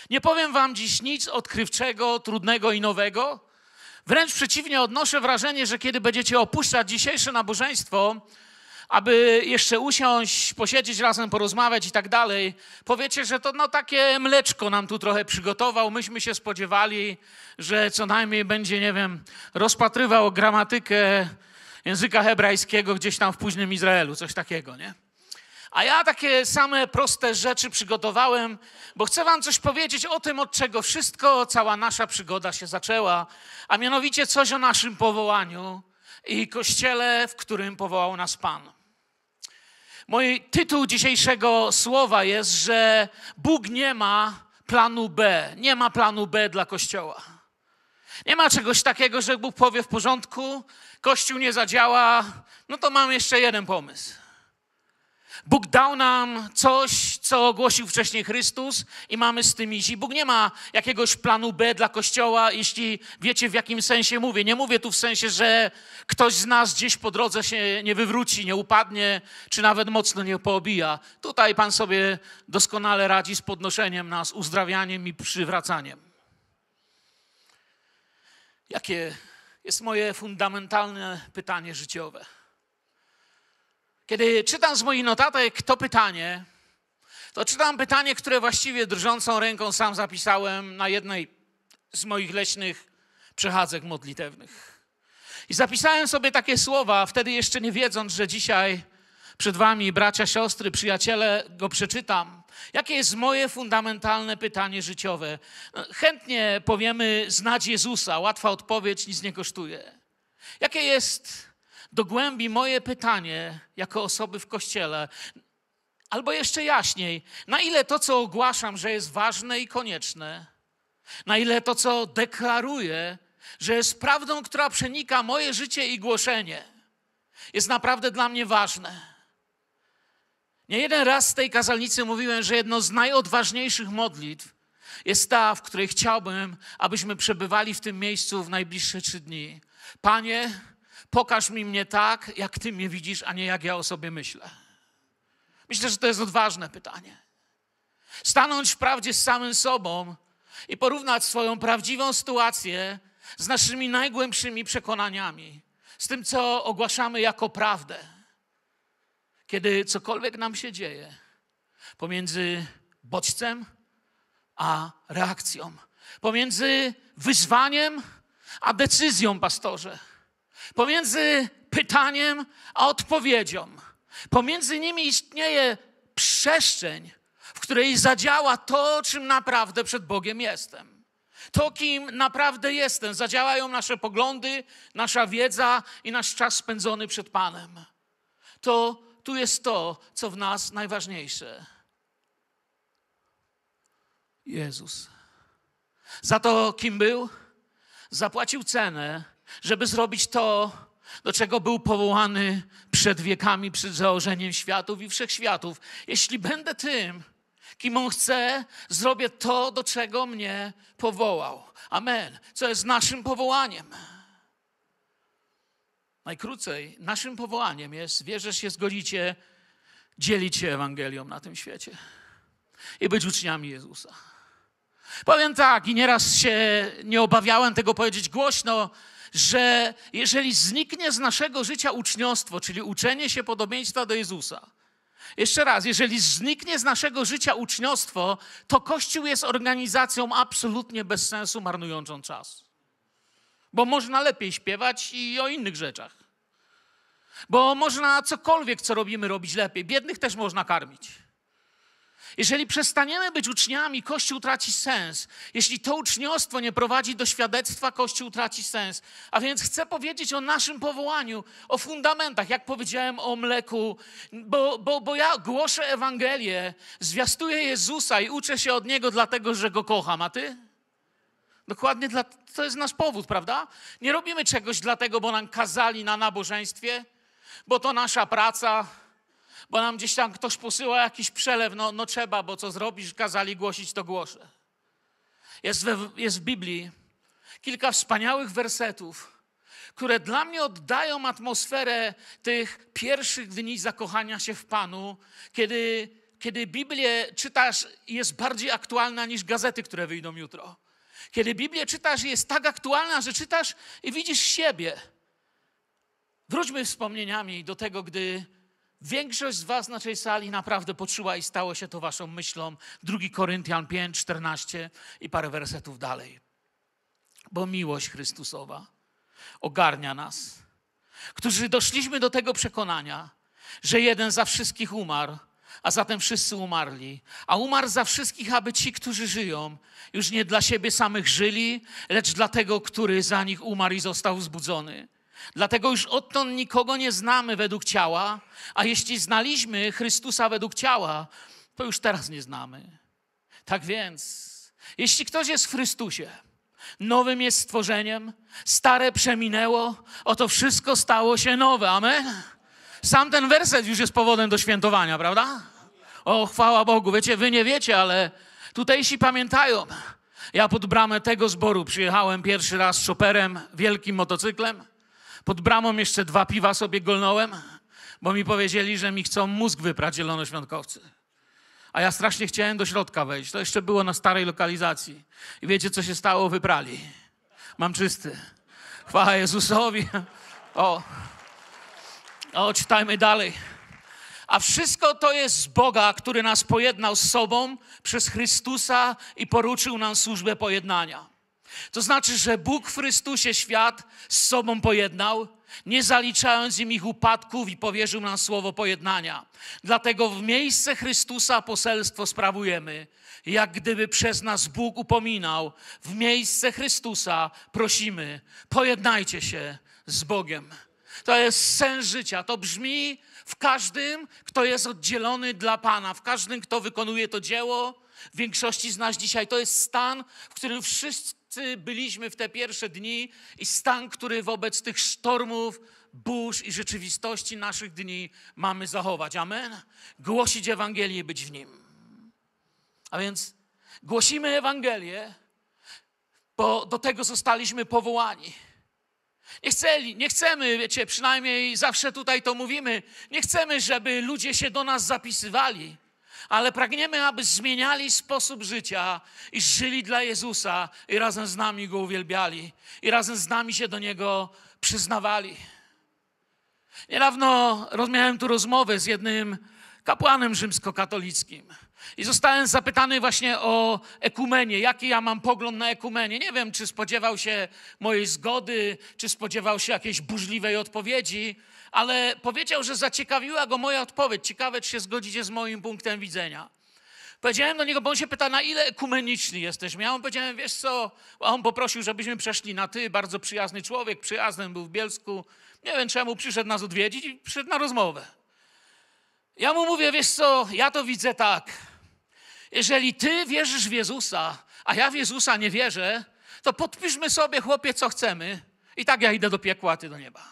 Nie powiem wam dziś nic odkrywczego, trudnego i nowego. Wręcz przeciwnie, odnoszę wrażenie, że kiedy będziecie opuszczać dzisiejsze nabożeństwo, aby jeszcze usiąść, posiedzieć razem, porozmawiać i tak dalej, powiecie, że to takie mleczko nam tu trochę przygotował. Myśmy się spodziewali, że co najmniej będzie, nie wiem, rozpatrywał gramatykę języka hebrajskiego gdzieś tam w późnym Izraelu, coś takiego, nie? A ja takie same proste rzeczy przygotowałem, bo chcę wam coś powiedzieć o tym, od czego cała nasza przygoda się zaczęła, a mianowicie coś o naszym powołaniu i Kościele, w którym powołał nas Pan. Mój tytuł dzisiejszego słowa jest, że Bóg nie ma planu B. Nie ma planu B dla Kościoła. Nie ma czegoś takiego, że Bóg powie w porządku, Kościół nie zadziała, no to mam jeszcze jeden pomysł. Bóg dał nam coś, co ogłosił wcześniej Chrystus i mamy z tym iść. I Bóg nie ma jakiegoś planu B dla Kościoła, jeśli wiecie, w jakim sensie mówię. Nie mówię tu w sensie, że ktoś z nas gdzieś po drodze się nie wywróci, nie upadnie, czy nawet mocno nie poobija. Tutaj Pan sobie doskonale radzi z podnoszeniem nas, uzdrawianiem i przywracaniem. Jakie jest moje fundamentalne pytanie życiowe? Kiedy czytam z moich notatek to pytanie, to czytam pytanie, które właściwie drżącą ręką sam zapisałem na jednej z moich leśnych przechadzek modlitewnych. I zapisałem sobie takie słowa, wtedy jeszcze nie wiedząc, że dzisiaj przed wami, bracia, siostry, przyjaciele, go przeczytam. Jakie jest moje fundamentalne pytanie życiowe? Chętnie powiemy znać Jezusa, łatwa odpowiedź, nic nie kosztuje. Jakie jest do głębi moje pytanie jako osoby w Kościele, albo jeszcze jaśniej, na ile to, co ogłaszam, że jest ważne i konieczne, na ile to, co deklaruję, że jest prawdą, która przenika moje życie i głoszenie, jest naprawdę dla mnie ważne. Nie jeden raz z tej kazalnicy mówiłem, że jedno z najodważniejszych modlitw jest ta, w której chciałbym, abyśmy przebywali w tym miejscu w najbliższe 3 dni. Panie, pokaż mi mnie tak, jak Ty mnie widzisz, a nie jak ja o sobie myślę. Myślę, że to jest odważne pytanie. Stanąć wprawdzie z samym sobą i porównać swoją prawdziwą sytuację z naszymi najgłębszymi przekonaniami, z tym, co ogłaszamy jako prawdę. Kiedy cokolwiek nam się dzieje pomiędzy bodźcem a reakcją, pomiędzy wyzwaniem a decyzją, pastorze, pomiędzy pytaniem a odpowiedzią. Pomiędzy nimi istnieje przestrzeń, w której zadziała to, czym naprawdę przed Bogiem jestem. To, kim naprawdę jestem. Zadziałają nasze poglądy, nasza wiedza i nasz czas spędzony przed Panem. Tu jest to, co w nas najważniejsze. Jezus. Za to, kim był, zapłacił cenę, żeby zrobić to, do czego był powołany przed wiekami, przed założeniem światów i wszechświatów. Jeśli będę tym, kim On chce, zrobię to, do czego mnie powołał. Amen. Co jest naszym powołaniem. Najkrócej, naszym powołaniem jest, wierzę, że się zgodzicie, dzielić się Ewangelią na tym świecie i być uczniami Jezusa. Powiem tak, i nieraz się nie obawiałem tego powiedzieć głośno, że jeżeli zniknie z naszego życia uczniostwo, czyli uczenie się podobieństwa do Jezusa, jeszcze raz, jeżeli zniknie z naszego życia uczniostwo, to Kościół jest organizacją absolutnie bez sensu, marnującą czas. Bo można lepiej śpiewać i o innych rzeczach. Bo można cokolwiek, co robimy, robić lepiej. Biednych też można karmić. Jeżeli przestaniemy być uczniami, Kościół traci sens. Jeśli to uczniostwo nie prowadzi do świadectwa, Kościół traci sens. A więc chcę powiedzieć o naszym powołaniu, o fundamentach, jak powiedziałem, o mleku, bo ja głoszę Ewangelię, zwiastuję Jezusa i uczę się od Niego dlatego, że Go kocham. A ty? Dokładnie to jest nasz powód, prawda? Nie robimy czegoś dlatego, bo nam kazali na nabożeństwie, bo to nasza praca, bo nam gdzieś tam ktoś posyła jakiś przelew, no trzeba, bo co zrobisz, kazali głosić, to głoszę. Jest w Biblii kilka wspaniałych wersetów, które dla mnie oddają atmosferę tych pierwszych dni zakochania się w Panu, kiedy kiedy Biblię czytasz, jest bardziej aktualna niż gazety, które wyjdą jutro. Kiedy Biblię czytasz, jest tak aktualna, że czytasz i widzisz siebie. Wróćmy wspomnieniami do tego, gdy większość z was na tej sali naprawdę poczuła i stało się to waszą myślą. 2 Koryntian 5, 14 i parę wersetów dalej. Bo miłość Chrystusowa ogarnia nas, którzy doszliśmy do tego przekonania, że jeden za wszystkich umarł, a zatem wszyscy umarli. A umarł za wszystkich, aby ci, którzy żyją, już nie dla siebie samych żyli, lecz dla tego, który za nich umarł i został wzbudzony. Dlatego już odtąd nikogo nie znamy według ciała, a jeśli znaliśmy Chrystusa według ciała, to już teraz nie znamy. Tak więc, jeśli ktoś jest w Chrystusie, nowym jest stworzeniem, stare przeminęło, oto wszystko stało się nowe. Amen? Sam ten werset już jest powodem do świętowania, prawda? O, chwała Bogu. Wiecie, wy nie wiecie, ale tutejsi pamiętają. Ja pod bramę tego zboru przyjechałem pierwszy raz szoperem, wielkim motocyklem. Pod bramą jeszcze 2 piwa sobie golnąłem, bo mi powiedzieli, że mi chcą mózg wyprać zielonoświątkowcy. A ja strasznie chciałem do środka wejść. To jeszcze było na starej lokalizacji. I wiecie, co się stało? Wyprali. Mam czysty. Chwała Jezusowi. Czytajmy dalej. A wszystko to jest z Boga, który nas pojednał z sobą przez Chrystusa i poruczył nam służbę pojednania. To znaczy, że Bóg w Chrystusie świat z sobą pojednał, nie zaliczając im ich upadków i powierzył nam słowo pojednania. Dlatego w miejsce Chrystusa poselstwo sprawujemy, jak gdyby przez nas Bóg upominał. W miejsce Chrystusa prosimy, pojednajcie się z Bogiem. To jest sens życia. To brzmi w każdym, kto jest oddzielony dla Pana, w każdym, kto wykonuje to dzieło. W większości z nas dzisiaj to jest stan, w którym wszyscy byliśmy w te pierwsze dni i stan, który wobec tych sztormów, burz i rzeczywistości naszych dni mamy zachować. Amen? Głosić Ewangelię i być w nim. A więc głosimy Ewangelię, bo do tego zostaliśmy powołani. Nie chcemy, wiecie, przynajmniej zawsze tutaj to mówimy, nie chcemy, żeby ludzie się do nas zapisywali, ale pragniemy, aby zmieniali sposób życia i żyli dla Jezusa i razem z nami Go uwielbiali i razem z nami się do Niego przyznawali. Niedawno miałem tu rozmowę z jednym kapłanem rzymskokatolickim i zostałem zapytany właśnie o ekumenię. Jaki ja mam pogląd na ekumenię? Nie wiem, czy spodziewał się mojej zgody, czy spodziewał się jakiejś burzliwej odpowiedzi, ale powiedział, że zaciekawiła go moja odpowiedź. Ciekawe, czy się zgodzicie z moim punktem widzenia. Powiedziałem do niego, bo on się pyta, na ile ekumeniczni jesteśmy. Ja mu powiedziałem, wiesz co, a on poprosił, żebyśmy przeszli na ty. Bardzo przyjazny człowiek, przyjazny był w Bielsku. Nie wiem, czemu przyszedł nas odwiedzić i przyszedł na rozmowę. Ja mu mówię, wiesz co, ja to widzę tak. Jeżeli ty wierzysz w Jezusa, a ja w Jezusa nie wierzę, to podpiszmy sobie, chłopie, co chcemy. I tak ja idę do piekła, a ty do nieba.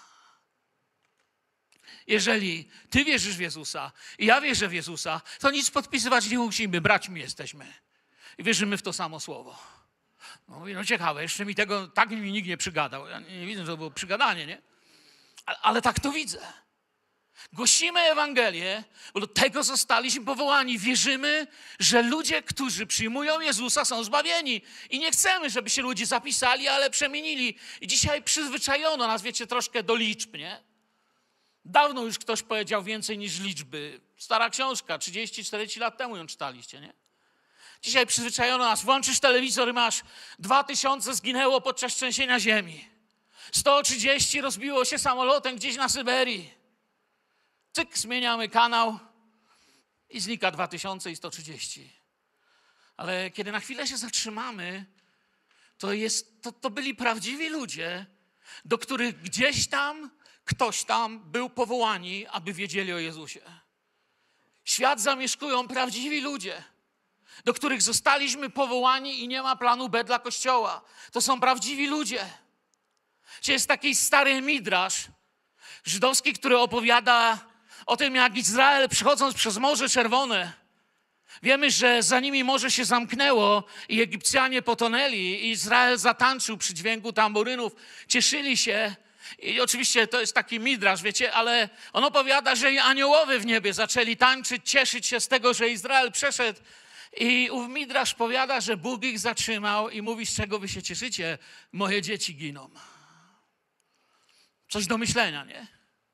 Jeżeli ty wierzysz w Jezusa i ja wierzę w Jezusa, to nic podpisywać nie musimy, braćmi jesteśmy. I wierzymy w to samo słowo. No, mówię, no ciekawe, jeszcze mi tego, tak mi nikt nie przygadał. Ja nie widzę, że to było przygadanie, nie? Ale tak to widzę. Głosimy Ewangelię, bo do tego zostaliśmy powołani. Wierzymy, że ludzie, którzy przyjmują Jezusa, są zbawieni. I nie chcemy, żeby się ludzie zapisali, ale przemienili. I dzisiaj przyzwyczajono nas, wiecie, troszkę do liczb, nie? Dawno już ktoś powiedział więcej niż liczby. Stara książka, 30-40 lat temu ją czytaliście, nie? Dzisiaj przyzwyczajono nas. Włączysz telewizor i masz 2000 zginęło podczas trzęsienia ziemi. 130 rozbiło się samolotem gdzieś na Syberii. Cyk, zmieniamy kanał i znika 2130. Ale kiedy na chwilę się zatrzymamy, to byli prawdziwi ludzie, do których gdzieś tam, ktoś tam był powołani, aby wiedzieli o Jezusie. Świat zamieszkują prawdziwi ludzie, do których zostaliśmy powołani i nie ma planu B dla Kościoła. To są prawdziwi ludzie. Jest taki stary midrasz żydowski, który opowiada o tym, jak Izrael przechodząc przez Morze Czerwone, wiemy, że za nimi morze się zamknęło i Egipcjanie potonęli i Izrael zatańczył przy dźwięku tamburynów, cieszyli się I oczywiście to jest taki midrasz, wiecie, ale on opowiada, że i aniołowie w niebie zaczęli tańczyć, cieszyć się z tego, że Izrael przeszedł. I ów midrasz powiada, że Bóg ich zatrzymał i mówi, z czego wy się cieszycie? Moje dzieci giną. Coś do myślenia, nie?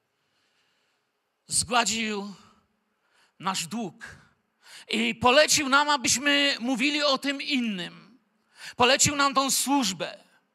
Zgładził nasz dług i polecił nam, abyśmy mówili o tym innym. Polecił nam tą służbę.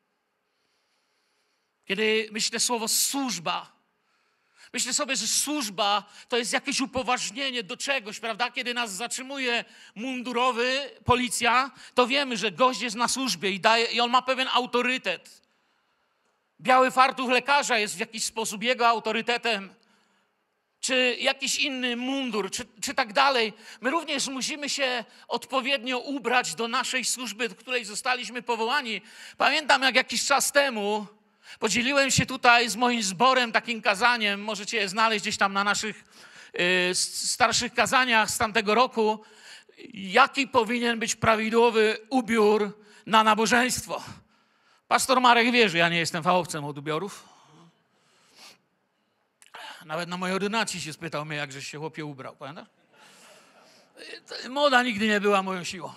Kiedy myślę słowo służba, myślę sobie, że służba to jest jakieś upoważnienie do czegoś, prawda? Kiedy nas zatrzymuje mundurowy, policja, to wiemy, że gość jest na służbie i on ma pewien autorytet. Biały fartuch lekarza jest w jakiś sposób jego autorytetem, czy jakiś inny mundur, czy tak dalej. My również musimy się odpowiednio ubrać do naszej służby, do której zostaliśmy powołani. Pamiętam, jak jakiś czas temu podzieliłem się tutaj z moim zborem takim kazaniem, możecie je znaleźć gdzieś tam na naszych starszych kazaniach z tamtego roku, jaki powinien być prawidłowy ubiór na nabożeństwo. Pastor Marek wie, że ja nie jestem fachowcem od ubiorów. Nawet na mojej ordynacji się spytał mnie, jakżeś się chłopie ubrał, pamiętasz? Moda nigdy nie była moją siłą.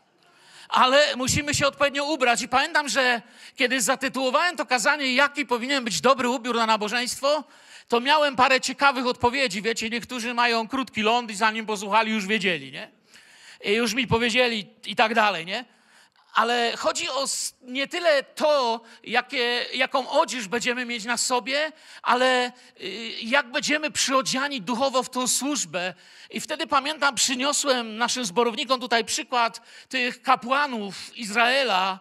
Ale musimy się odpowiednio ubrać. I pamiętam, że kiedy zatytułowałem to kazanie, jaki powinien być dobry ubiór na nabożeństwo, to miałem parę ciekawych odpowiedzi. Wiecie, niektórzy mają krótki ląd i zanim posłuchali, już wiedzieli, nie? I już mi powiedzieli i tak dalej, nie? Ale chodzi o nie tyle to, jaką odzież będziemy mieć na sobie, ale jak będziemy przyodziani duchowo w tą służbę. I wtedy pamiętam, przyniosłem naszym zborownikom tutaj przykład tych kapłanów Izraela,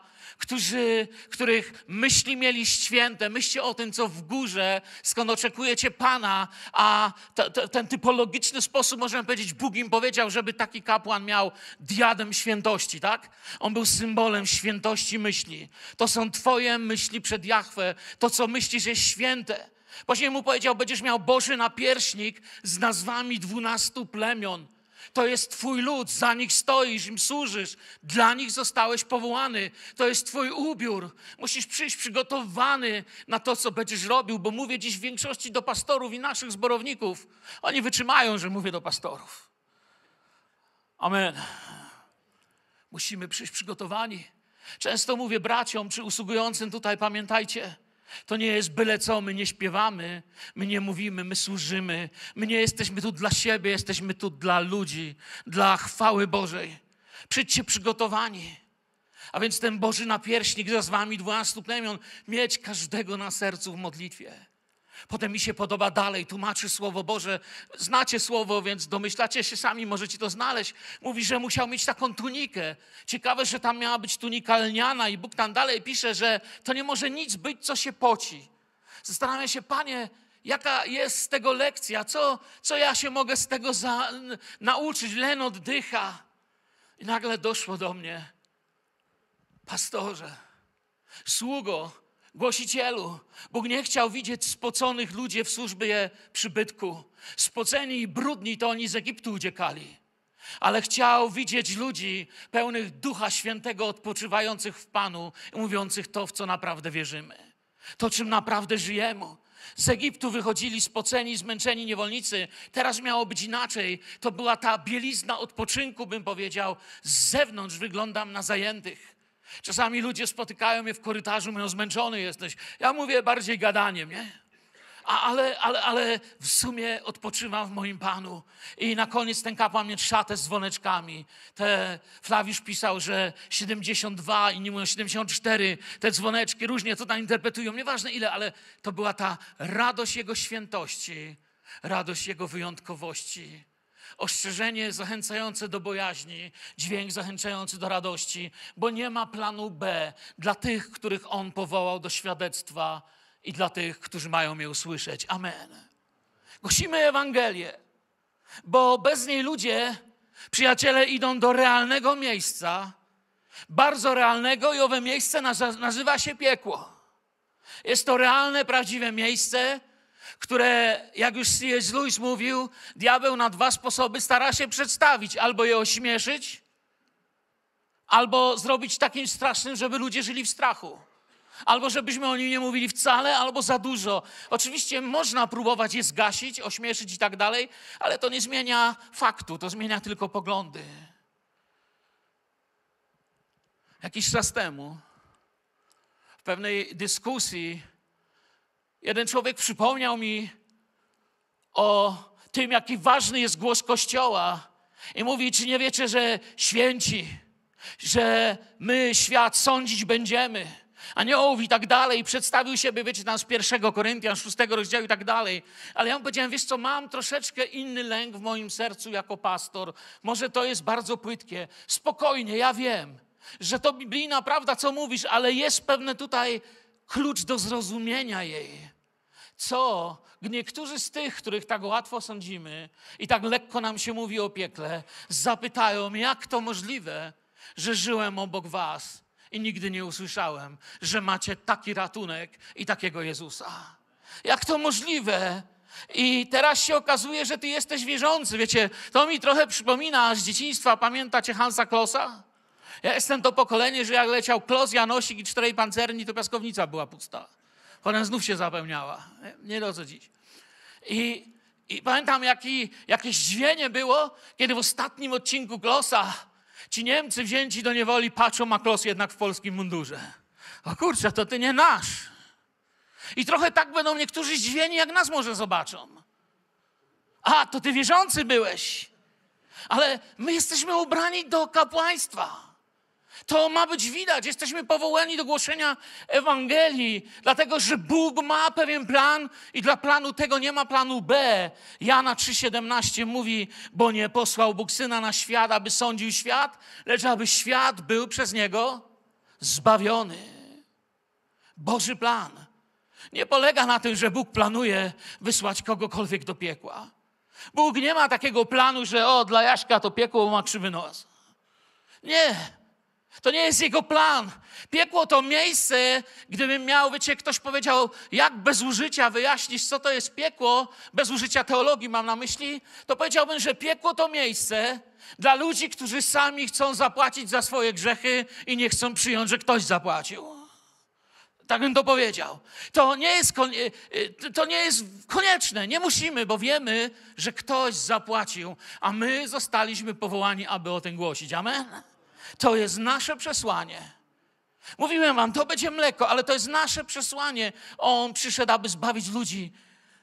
których myśli mieli święte. Myślcie o tym, co w górze, skąd oczekujecie Pana, a ten typologiczny sposób, możemy powiedzieć, Bóg im powiedział, żeby taki kapłan miał diadem świętości, tak? On był symbolem świętości myśli. To są twoje myśli przed Jahwe, to, co myślisz, jest święte. Później mu powiedział, będziesz miał Boży napierśnik z nazwami 12 plemion. To jest twój lud, za nich stoisz, im służysz. Dla nich zostałeś powołany. To jest twój ubiór. Musisz przyjść przygotowany na to, co będziesz robił, bo mówię dziś w większości do pastorów i naszych zborowników. Oni wytrzymają, że mówię do pastorów. Amen. Musimy przyjść przygotowani. Często mówię braciom czy usługującym tutaj, pamiętajcie, to nie jest byle co, my nie śpiewamy, my nie mówimy, my służymy. My nie jesteśmy tu dla siebie, jesteśmy tu dla ludzi, dla chwały Bożej. Przyjdźcie przygotowani. A więc ten Boży napierśnik z wami 12 plemion, mieć każdego na sercu w modlitwie. Potem mi się podoba dalej, tłumaczy Słowo Boże. Znacie Słowo, więc domyślacie się sami, możecie to znaleźć. Mówi, że musiał mieć taką tunikę. Ciekawe, że tam miała być tunika lniana i Bóg tam dalej pisze, że to nie może nic być, co się poci. Zastanawiam się, Panie, jaka jest z tego lekcja? Co ja się mogę z tego nauczyć? Len oddycha. I nagle doszło do mnie, pastorze, sługo, głosicielu, Bóg nie chciał widzieć spoconych ludzi w służbie przybytku. Spoceni i brudni to oni z Egiptu uciekali. Ale chciał widzieć ludzi pełnych Ducha Świętego, odpoczywających w Panu i mówiących to, w co naprawdę wierzymy. To, czym naprawdę żyjemy. Z Egiptu wychodzili spoceni, zmęczeni niewolnicy. Teraz miało być inaczej. To była ta bielizna odpoczynku, bym powiedział. Z zewnątrz wyglądam na zajętych. Czasami ludzie spotykają mnie w korytarzu, mówią, zmęczony jesteś. Ja mówię bardziej gadaniem, nie? Ale w sumie odpoczywam w moim Panu. I na koniec ten kapłan miał szatę z dzwoneczkami. Flawiusz pisał, że 72, inni mówią 74. Te dzwoneczki różnie to tam interpretują. Nieważne ile, ale to była ta radość Jego świętości, radość Jego wyjątkowości. Ostrzeżenie zachęcające do bojaźni, dźwięk zachęcający do radości, bo nie ma planu B dla tych, których On powołał do świadectwa i dla tych, którzy mają je usłyszeć. Amen. Głosimy Ewangelię, bo bez niej ludzie, przyjaciele, idą do realnego miejsca, bardzo realnego, i owe miejsce nazywa się piekło. Jest to realne, prawdziwe miejsce, które, jak już C.S. Lewis mówił, diabeł na 2 sposoby stara się przedstawić. Albo je ośmieszyć, albo zrobić takim strasznym, żeby ludzie żyli w strachu. Albo żebyśmy o nim nie mówili wcale, albo za dużo. Oczywiście można próbować je zgasić, ośmieszyć i tak dalej, ale to nie zmienia faktu, to zmienia tylko poglądy. Jakiś czas temu w pewnej dyskusji jeden człowiek przypomniał mi o tym, jaki ważny jest głos Kościoła i mówi, czy nie wiecie, że święci, że my świat sądzić będziemy, aniołów i tak dalej. Przedstawił siebie, wiecie, tam z 1 Koryntian, 6 rozdziału i tak dalej. Ale ja mu powiedziałem, wiesz co, mam troszeczkę inny lęk w moim sercu jako pastor. Może to jest bardzo płytkie. Spokojnie, ja wiem, że to biblijna prawda, co mówisz, ale jest pewne tutaj klucz do zrozumienia jej. Co niektórzy z tych, których tak łatwo sądzimy i tak lekko nam się mówi o piekle, zapytają, jak to możliwe, że żyłem obok was i nigdy nie usłyszałem, że macie taki ratunek i takiego Jezusa. Jak to możliwe? I teraz się okazuje, że ty jesteś wierzący. Wiecie, to mi trochę przypomina z dzieciństwa, pamiętacie Hansa Klossa? Ja jestem to pokolenie, że jak leciał Kloss, Janosik i 4 pancerni, to piaskownica była pusta. Potem znów się zapełniała. Nie do co dziś. I pamiętam, jakie zdziwienie było, kiedy w ostatnim odcinku Klossa ci Niemcy wzięci do niewoli patrzą, a Kloss jednak w polskim mundurze. O kurczę, to ty nie nasz. I trochę tak będą niektórzy zdziwieni, jak nas może zobaczą. A, to ty wierzący byłeś. Ale my jesteśmy ubrani do kapłaństwa. To ma być widać. Jesteśmy powołani do głoszenia Ewangelii, dlatego że Bóg ma pewien plan i dla planu tego nie ma planu B. Jana 3,17 mówi, bo nie posłał Bóg Syna na świat, aby sądził świat, lecz aby świat był przez Niego zbawiony. Boży plan nie polega na tym, że Bóg planuje wysłać kogokolwiek do piekła. Bóg nie ma takiego planu, że dla Jaśka to piekło, bo ma krzywy nos. Nie. To nie jest jego plan. Piekło to miejsce, gdybym miał, wiecie, ktoś powiedział, jak bez użycia wyjaśnić, co to jest piekło, bez użycia teologii mam na myśli, to powiedziałbym, że piekło to miejsce dla ludzi, którzy sami chcą zapłacić za swoje grzechy i nie chcą przyjąć, że ktoś zapłacił. Tak bym to powiedział. To nie jest konieczne. Nie musimy, bo wiemy, że ktoś zapłacił, a my zostaliśmy powołani, aby o tym głosić. Amen? To jest nasze przesłanie. Mówiłem wam, to będzie mleko, ale to jest nasze przesłanie. On przyszedł, aby zbawić ludzi.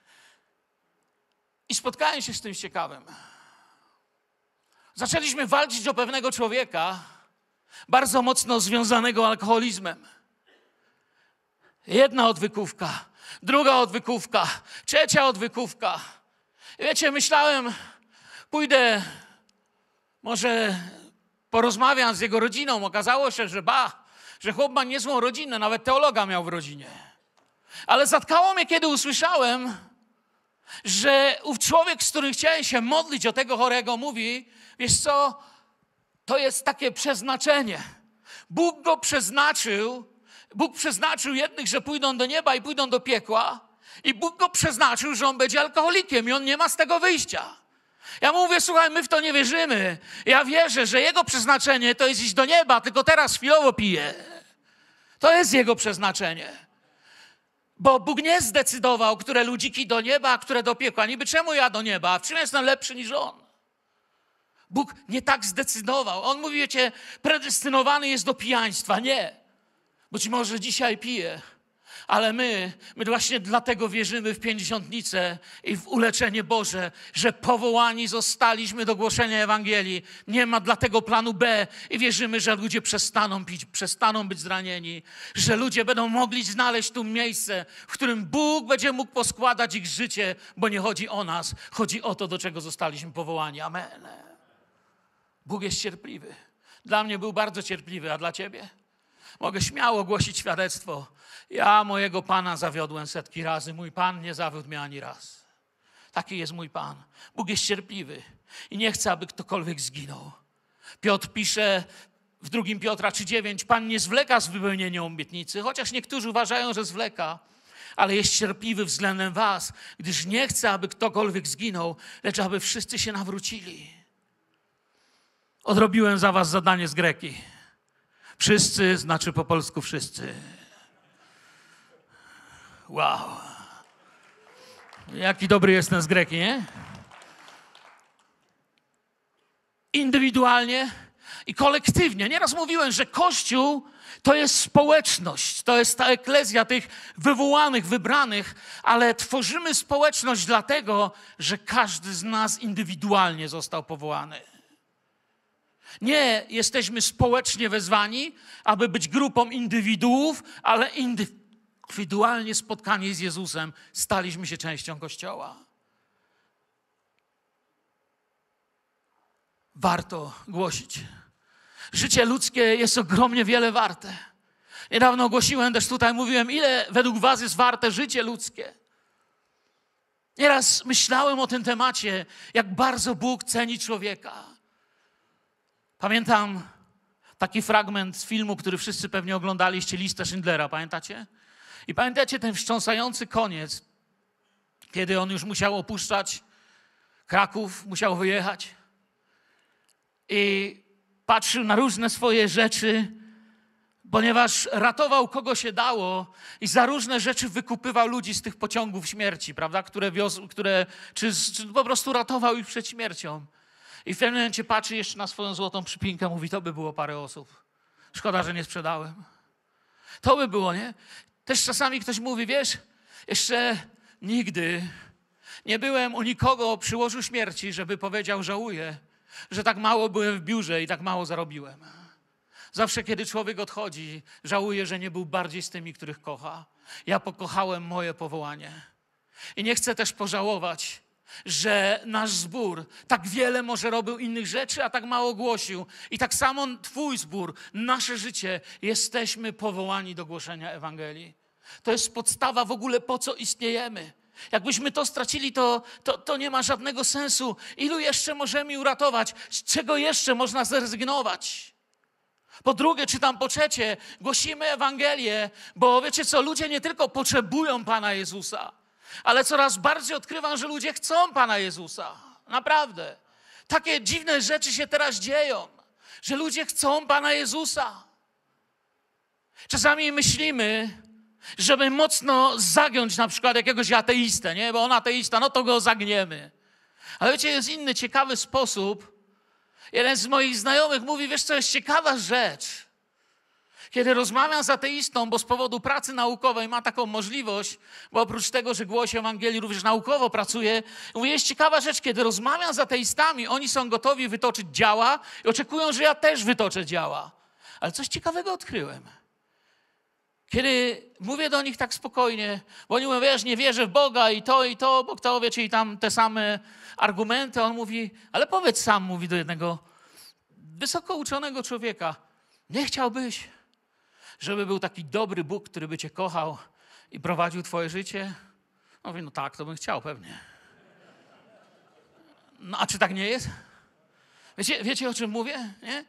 I spotkałem się z tym ciekawym. Zaczęliśmy walczyć o pewnego człowieka, bardzo mocno związanego alkoholizmem. Jedna odwykówka, druga odwykówka, trzecia odwykówka. I wiecie, myślałem, pójdę, może porozmawiam z jego rodziną. Okazało się, że chłop ma niezłą rodzinę, nawet teologa miał w rodzinie. Ale zatkało mnie, kiedy usłyszałem, że ów człowiek, z którym chciałem się modlić o tego chorego, mówi, wiesz co, to jest takie przeznaczenie. Bóg przeznaczył jednych, że pójdą do nieba i pójdą do piekła i Bóg go przeznaczył, że on będzie alkoholikiem i on nie ma z tego wyjścia. Ja mówię, słuchaj, my w to nie wierzymy. Ja wierzę, że jego przeznaczenie to jest iść do nieba, tylko teraz chwilowo pije. To jest jego przeznaczenie. Bo Bóg nie zdecydował, które ludziki do nieba, a które do piekła. Niby czemu ja do nieba? A w czym jestem lepszy niż on? Bóg nie tak zdecydował. On mówi, wiecie, predestynowany jest do pijaństwa. Nie. Być może dzisiaj pije, ale my właśnie dlatego wierzymy w pięćdziesiątnicę i w uleczenie Boże, że powołani zostaliśmy do głoszenia Ewangelii. Nie ma dlatego planu B i wierzymy, że ludzie przestaną pić, przestaną być zranieni, że ludzie będą mogli znaleźć tu miejsce, w którym Bóg będzie mógł poskładać ich życie, bo nie chodzi o nas, chodzi o to, do czego zostaliśmy powołani. Amen. Bóg jest cierpliwy. Dla mnie był bardzo cierpliwy, a dla ciebie? Mogę śmiało głosić świadectwo. Ja mojego Pana zawiodłem setki razy. Mój Pan nie zawiódł mnie ani raz. Taki jest mój Pan. Bóg jest cierpliwy i nie chce, aby ktokolwiek zginął. Piotr pisze w 2 Piotra 3,9: Pan nie zwleka z wypełnieniem obietnicy, chociaż niektórzy uważają, że zwleka, ale jest cierpliwy względem was, gdyż nie chce, aby ktokolwiek zginął, lecz aby wszyscy się nawrócili. Odrobiłem za was zadanie z greki. Wszyscy znaczy po polsku wszyscy. Wow. Jaki dobry jestem z greki, nie? Indywidualnie i kolektywnie. Nieraz mówiłem, że Kościół to jest społeczność, to jest ta eklezja tych wywołanych, wybranych, ale tworzymy społeczność dlatego, że każdy z nas indywidualnie został powołany. Nie jesteśmy społecznie wezwani, aby być grupą indywiduów, ale indywidualnie spotkani z Jezusem staliśmy się częścią Kościoła. Warto głosić. Życie ludzkie jest ogromnie wiele warte. Niedawno ogłosiłem też tutaj, mówiłem, ile według was jest warte życie ludzkie. Nieraz myślałem o tym temacie, jak bardzo Bóg ceni człowieka. Pamiętam taki fragment z filmu, który wszyscy pewnie oglądaliście, Listę Schindlera, pamiętacie? I pamiętacie ten wstrząsający koniec, kiedy on już musiał opuszczać Kraków, musiał wyjechać i patrzył na różne swoje rzeczy, ponieważ ratował kogo się dało i za różne rzeczy wykupywał ludzi z tych pociągów śmierci, prawda, czy po prostu ratował ich przed śmiercią. I w pewnym momencie patrzy jeszcze na swoją złotą przypinkę, mówi, to by było parę osób. Szkoda, że nie sprzedałem. To by było, nie? Też czasami ktoś mówi, wiesz, jeszcze nigdy nie byłem u nikogo przy łożu śmierci, żeby powiedział, żałuję, że tak mało byłem w biurze i tak mało zarobiłem. Zawsze, kiedy człowiek odchodzi, żałuje, że nie był bardziej z tymi, których kocha. Ja pokochałem moje powołanie. I nie chcę też pożałować, że nasz zbór tak wiele może robił innych rzeczy, a tak mało głosił. I tak samo twój zbór, nasze życie, jesteśmy powołani do głoszenia Ewangelii. To jest podstawa w ogóle, po co istniejemy. Jakbyśmy to stracili, to nie ma żadnego sensu. Ilu jeszcze możemy uratować? Z czego jeszcze można zrezygnować? Po drugie, czy tam po trzecie, głosimy Ewangelię, bo wiecie co, ludzie nie tylko potrzebują Pana Jezusa, ale coraz bardziej odkrywam, że ludzie chcą Pana Jezusa. Naprawdę. Takie dziwne rzeczy się teraz dzieją, że ludzie chcą Pana Jezusa. Czasami myślimy, żeby mocno zagiąć na przykład jakiegoś ateistę, nie? Bo on ateista, no to go zagniemy. Ale wiecie, jest inny ciekawy sposób. Jeden z moich znajomych mówi, wiesz co, jest ciekawa rzecz. Kiedy rozmawiam z ateistą, bo z powodu pracy naukowej ma taką możliwość, bo oprócz tego, że głosi Ewangelii, również naukowo pracuje, mówię, jest ciekawa rzecz, kiedy rozmawiam z ateistami, oni są gotowi wytoczyć działa i oczekują, że ja też wytoczę działa. Ale coś ciekawego odkryłem. Kiedy mówię do nich tak spokojnie, bo oni mówią, wiesz, nie wierzę w Boga i to, bo kto, wiecie, i tam te same argumenty. On mówi, ale powiedz sam, mówi do jednego wysoko uczonego człowieka, nie chciałbyś, żeby był taki dobry Bóg, który by cię kochał i prowadził twoje życie? On mówi, no tak, to bym chciał pewnie. No a czy tak nie jest? Wiecie o czym mówię? Nie?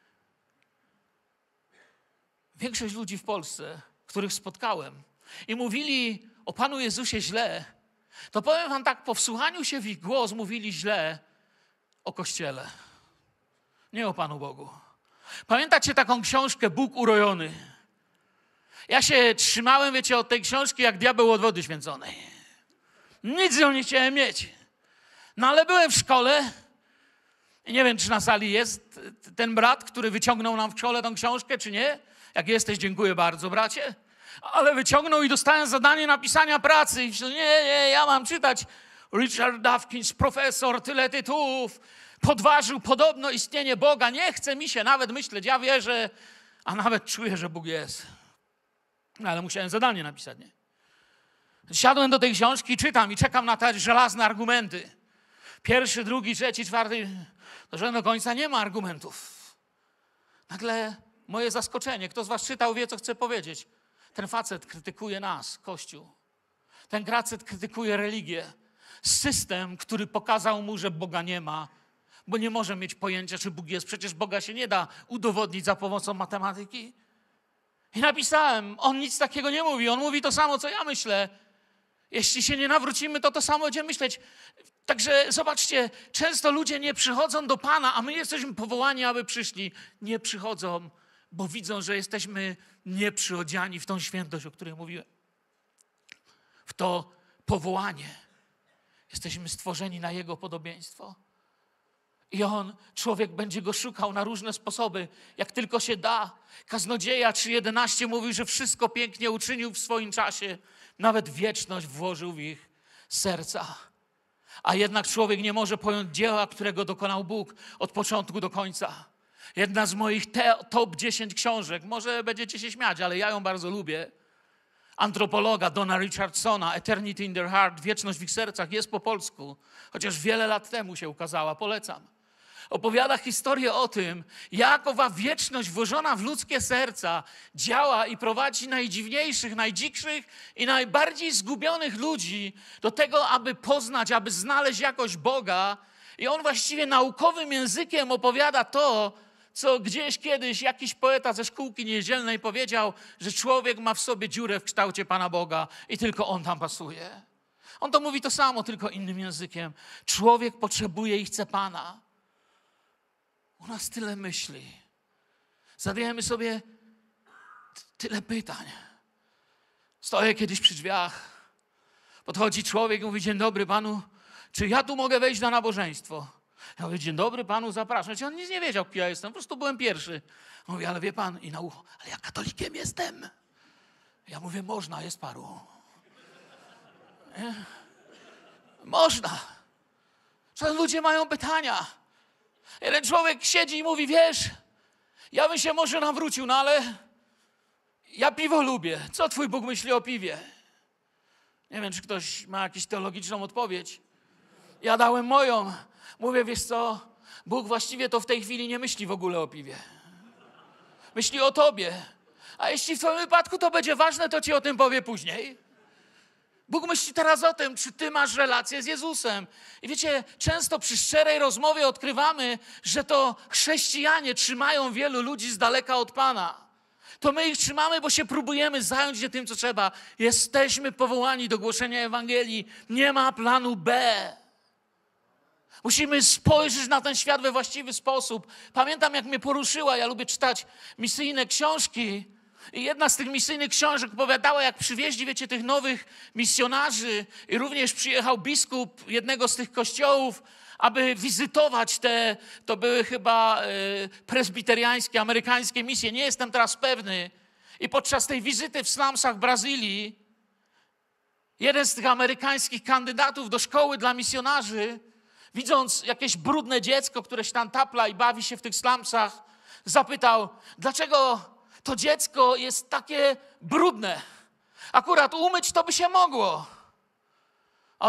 Większość ludzi w Polsce, których spotkałem i mówili o Panu Jezusie źle, to powiem wam tak, po wsłuchaniu się w ich głos mówili źle o Kościele. Nie o Panu Bogu. Pamiętacie taką książkę Bóg urojony? Ja się trzymałem, wiecie, od tej książki jak diabeł od wody święconej. Nic z nią nie chciałem mieć. No ale byłem w szkole i nie wiem, czy na sali jest ten brat, który wyciągnął nam w szkole tą książkę, czy nie. Jak jesteś, dziękuję bardzo, bracie. Ale wyciągnął i dostałem zadanie napisania pracy. I myślę, nie, ja mam czytać. Richard Dawkins, profesor, tyle tytułów. Podważył podobno istnienie Boga. Nie chce mi się nawet myśleć, ja wierzę, a nawet czuję, że Bóg jest. No, ale musiałem zadanie napisać, nie? Siadłem do tej książki, czytam i czekam na te żelazne argumenty. Pierwszy, drugi, trzeci, czwarty. Do końca nie ma argumentów. Nagle moje zaskoczenie. Kto z was czytał, wie, co chcę powiedzieć. Ten facet krytykuje nas, Kościół. Ten facet krytykuje religię. System, który pokazał mu, że Boga nie ma, bo nie może mieć pojęcia, czy Bóg jest. Przecież Boga się nie da udowodnić za pomocą matematyki. I napisałem, on nic takiego nie mówi. On mówi to samo, co ja myślę. Jeśli się nie nawrócimy, to samo będziemy myśleć. Także zobaczcie, często ludzie nie przychodzą do Pana, a my jesteśmy powołani, aby przyszli. Nie przychodzą, bo widzą, że jesteśmy nieprzychodziani w tą świętość, o której mówiłem. to powołanie. Jesteśmy stworzeni na Jego podobieństwo. I człowiek będzie go szukał na różne sposoby, jak tylko się da. Kaznodzieja 3:11 mówił, że wszystko pięknie uczynił w swoim czasie. Nawet wieczność włożył w ich serca. A jednak człowiek nie może pojąć dzieła, którego dokonał Bóg od początku do końca. Jedna z moich top 10 książek, może będziecie się śmiać, ale ja ją bardzo lubię. Antropologa Dona Richardsona, Eternity in their Heart, Wieczność w ich sercach, jest po polsku, chociaż wiele lat temu się ukazała, polecam. Opowiada historię o tym, jak owa wieczność włożona w ludzkie serca działa i prowadzi najdziwniejszych, najdzikszych i najbardziej zgubionych ludzi do tego, aby poznać, aby znaleźć jakość Boga. I on właściwie naukowym językiem opowiada to, co gdzieś kiedyś jakiś poeta ze szkółki niedzielnej powiedział, że człowiek ma w sobie dziurę w kształcie Pana Boga i tylko on tam pasuje. On to mówi to samo, tylko innym językiem. Człowiek potrzebuje i chce Pana. U nas tyle myśli. Zadajemy sobie tyle pytań. Stoję kiedyś przy drzwiach. Podchodzi człowiek i mówi: dzień dobry Panu, czy ja tu mogę wejść na nabożeństwo? Ja mówię: dzień dobry Panu, zapraszam. Znaczy on nic nie wiedział, kim ja jestem, po prostu byłem pierwszy. On mówi: ale wie Pan, i na ucho, ale ja katolikiem jestem. Ja mówię: można, jest paru. Nie? Można. Że ludzie mają pytania. Jeden człowiek siedzi i mówi: wiesz, ja bym się może nawrócił, no ale ja piwo lubię. Co Twój Bóg myśli o piwie? Nie wiem, czy ktoś ma jakąś teologiczną odpowiedź. Ja dałem moją. Mówię: wiesz co, Bóg właściwie to w tej chwili nie myśli w ogóle o piwie. Myśli o tobie. A jeśli w twoim wypadku to będzie ważne, to ci o tym powie później. Bóg myśli teraz o tym, czy ty masz relację z Jezusem. I wiecie, często przy szczerej rozmowie odkrywamy, że to chrześcijanie trzymają wielu ludzi z daleka od Pana. To my ich trzymamy, bo się próbujemy zająć się tym, co trzeba. Jesteśmy powołani do głoszenia Ewangelii. Nie ma planu B. Musimy spojrzeć na ten świat we właściwy sposób. Pamiętam, jak mnie poruszyła. Ja lubię czytać misyjne książki. I jedna z tych misyjnych książek opowiadała, jak przywieźli, wiecie, tych nowych misjonarzy. I również przyjechał biskup jednego z tych kościołów, aby wizytować to były chyba prezbiteriańskie, amerykańskie misje. Nie jestem teraz pewny. I podczas tej wizyty w slumsach Brazylii jeden z tych amerykańskich kandydatów do szkoły dla misjonarzy, widząc jakieś brudne dziecko, które się tam tapla i bawi się w tych slumsach, zapytał: dlaczego to dziecko jest takie brudne? Akurat umyć to by się mogło. A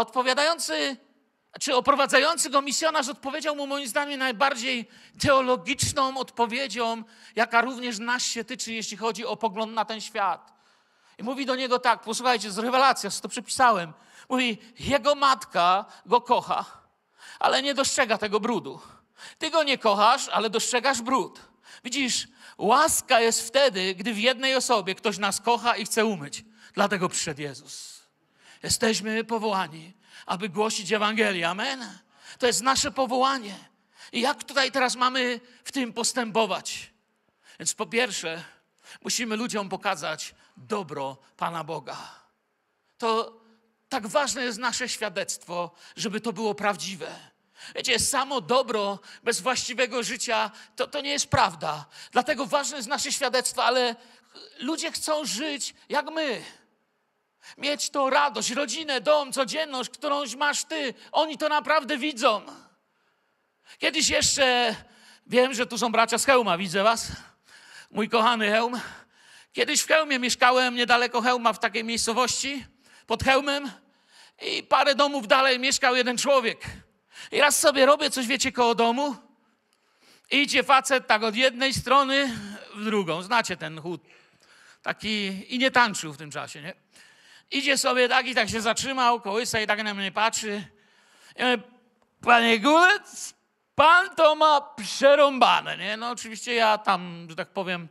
oprowadzający go misjonarz odpowiedział mu, moim zdaniem, najbardziej teologiczną odpowiedzią, jaka również nas się tyczy, jeśli chodzi o pogląd na ten świat. I mówi do niego tak, posłuchajcie, z rewelacji, to przepisałem. Mówi: jego matka go kocha, ale nie dostrzega tego brudu. Ty go nie kochasz, ale dostrzegasz brud. Widzisz, łaska jest wtedy, gdy w jednej osobie ktoś nas kocha i chce umyć. Dlatego przyszedł Jezus. Jesteśmy powołani, aby głosić Ewangelię. Amen. To jest nasze powołanie. I jak tutaj teraz mamy w tym postępować? Więc po pierwsze, musimy ludziom pokazać dobro Pana Boga. To tak ważne jest nasze świadectwo, żeby to było prawdziwe. Wiecie, samo dobro bez właściwego życia to nie jest prawda. Dlatego ważne jest nasze świadectwo, ale ludzie chcą żyć jak my. Mieć tą radość, rodzinę, dom, codzienność, którą masz ty. Oni to naprawdę widzą. Kiedyś jeszcze, wiem, że tu są bracia z Chełma, widzę was. Mój kochany Chełm. Kiedyś w Chełmie mieszkałem, niedaleko Chełma, w takiej miejscowości, pod Chełmem. I parę domów dalej mieszkał jeden człowiek. I raz sobie robię coś, wiecie, koło domu. I idzie facet tak od jednej strony w drugą. Znacie ten chód. Taki i nie tańczył w tym czasie, nie? Idzie sobie tak i tak się zatrzymał, kołysa i tak na mnie patrzy. I mówię: panie Gulec, pan to ma przerąbane, nie? No oczywiście ja tam, że tak powiem,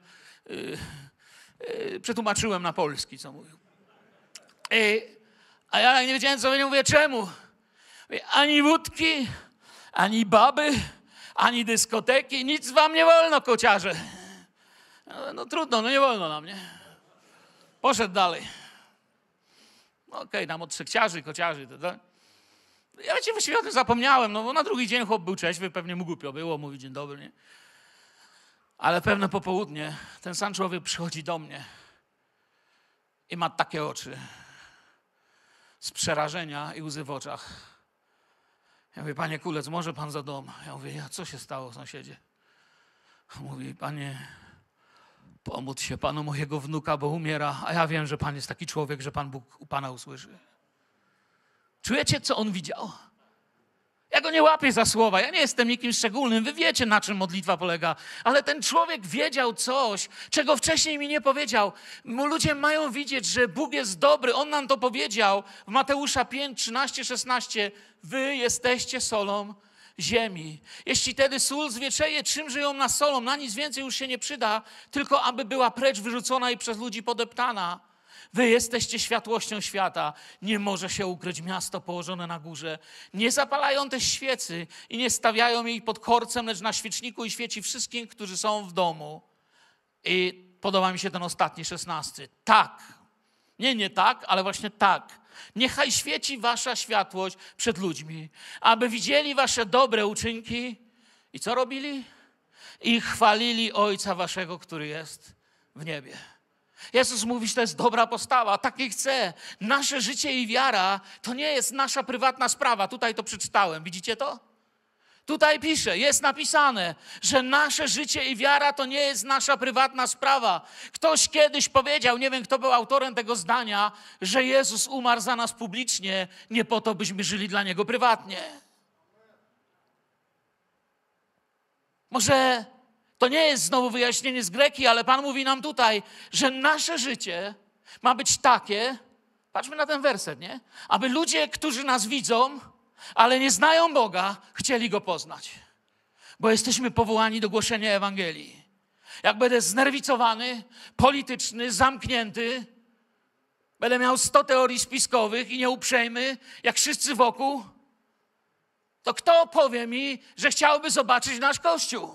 przetłumaczyłem na polski, co mówił. A ja nie wiedziałem, co mówię, czemu. Mówię: ani wódki, ani baby, ani dyskoteki, nic wam nie wolno, kociarze. No trudno, no nie wolno nam, nie? Poszedł dalej. No okej, tam od sekciarzy, kociarzy. Ja właściwie o tym zapomniałem, no bo na drugi dzień chłop był trzeźwy, pewnie mu głupio było, mówi dzień dobry, nie? Ale pewne popołudnie ten sam człowiek przychodzi do mnie i ma takie oczy z przerażenia i łzy w oczach. Ja mówię, panie Kulec, może pan za dom? Ja mówię, co się stało, sąsiedzie? Mówi, panie, pomódl się panu mojego wnuka, bo umiera, a ja wiem, że pan jest taki człowiek, że pan Bóg u pana usłyszy. Czujecie, co on widział? Ja go nie łapię za słowa, ja nie jestem nikim szczególnym, wy wiecie, na czym modlitwa polega, ale ten człowiek wiedział coś, czego wcześniej mi nie powiedział. Ludzie mają widzieć, że Bóg jest dobry, On nam to powiedział w Mateusza 5, 13, 16. Wy jesteście solą ziemi. Jeśli tedy sól zwieczeje, czymże ją nasolą? Na nic więcej już się nie przyda, tylko aby była precz wyrzucona i przez ludzi podeptana. Wy jesteście światłością świata. Nie może się ukryć miasto położone na górze. Nie zapalają też świecy i nie stawiają jej pod korcem, lecz na świeczniku i świeci wszystkim, którzy są w domu. I podoba mi się ten ostatni, 16. Tak. Nie tak, ale właśnie tak. Niechaj świeci wasza światłość przed ludźmi, aby widzieli wasze dobre uczynki. I co robili? I chwalili Ojca waszego, który jest w niebie. Jezus mówi, że to jest dobra postawa, takiej chce. Nasze życie i wiara to nie jest nasza prywatna sprawa. Tutaj to przeczytałem, widzicie to? Tutaj pisze, jest napisane, że nasze życie i wiara to nie jest nasza prywatna sprawa. Ktoś kiedyś powiedział, nie wiem kto był autorem tego zdania, że Jezus umarł za nas publicznie, nie po to, byśmy żyli dla Niego prywatnie. Może to nie jest znowu wyjaśnienie z Greki, ale Pan mówi nam tutaj, że nasze życie ma być takie, patrzmy na ten werset, nie? Aby ludzie, którzy nas widzą, ale nie znają Boga, chcieli Go poznać. Bo jesteśmy powołani do głoszenia Ewangelii. Jak będę znerwicowany, polityczny, zamknięty, będę miał 100 teorii spiskowych i nieuprzejmy, jak wszyscy wokół, to kto powie mi, że chciałby zobaczyć nasz Kościół?